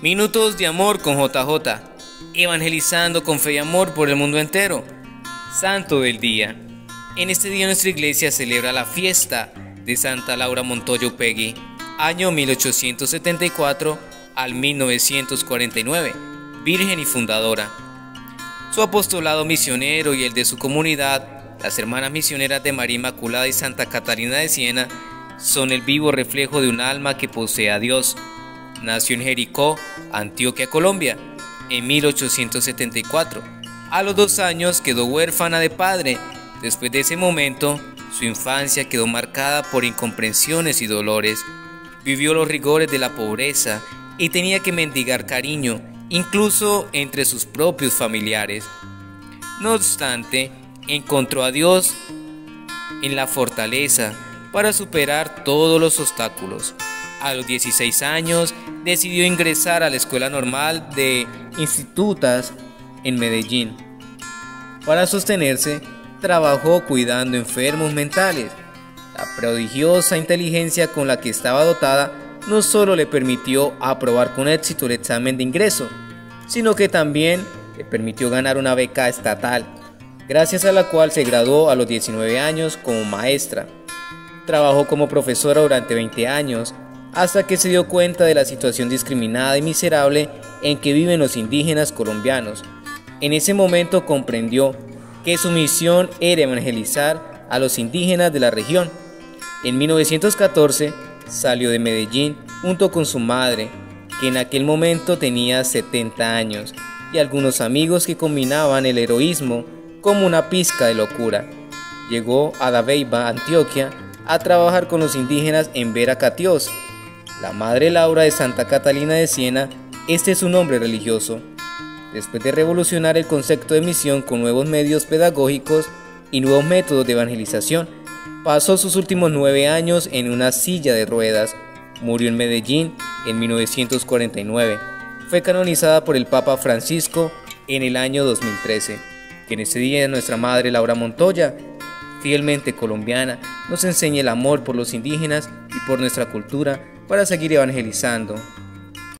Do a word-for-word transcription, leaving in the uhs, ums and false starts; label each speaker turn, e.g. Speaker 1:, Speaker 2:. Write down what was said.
Speaker 1: Minutos de amor con J J, evangelizando con fe y amor por el mundo entero. Santo del día. En este día nuestra iglesia celebra la fiesta de Santa Laura Montoya Upegui, año mil ochocientos setenta y cuatro al mil novecientos cuarenta y nueve, virgen y fundadora. Su apostolado misionero y el de su comunidad, las hermanas misioneras de María Inmaculada y Santa Catalina de Siena, son el vivo reflejo de un alma que posee a Dios. Nació en Jericó, Antioquia, Colombia, en mil ochocientos setenta y cuatro. A los dos años quedó huérfana de padre. Después de ese momento, su infancia quedó marcada por incomprensiones y dolores. Vivió los rigores de la pobreza y tenía que mendigar cariño, incluso entre sus propios familiares. No obstante, encontró a Dios en la fortaleza para superar todos los obstáculos. A los dieciséis años decidió ingresar a la Escuela Normal de Institutas en Medellín. Para sostenerse, trabajó cuidando enfermos mentales. La prodigiosa inteligencia con la que estaba dotada no solo le permitió aprobar con éxito el examen de ingreso, sino que también le permitió ganar una beca estatal, gracias a la cual se graduó a los diecinueve años como maestra. Trabajó como profesora durante veinte años, hasta que se dio cuenta de la situación discriminada y miserable en que viven los indígenas colombianos. En ese momento comprendió que su misión era evangelizar a los indígenas de la región. En mil novecientos catorce salió de Medellín junto con su madre, que en aquel momento tenía setenta años, y algunos amigos que combinaban el heroísmo como una pizca de locura. Llegó a Dabeiba, Antioquia, a trabajar con los indígenas en Veracatiós. La Madre Laura de Santa Catalina de Siena, este es su nombre religioso. Después de revolucionar el concepto de misión con nuevos medios pedagógicos y nuevos métodos de evangelización, pasó sus últimos nueve años en una silla de ruedas. Murió en Medellín en mil novecientos cuarenta y nueve. Fue canonizada por el Papa Francisco en el año dos mil trece. Que en ese día nuestra Madre Laura Montoya, fielmente colombiana, nos enseñe el amor por los indígenas y por nuestra cultura para seguir evangelizando.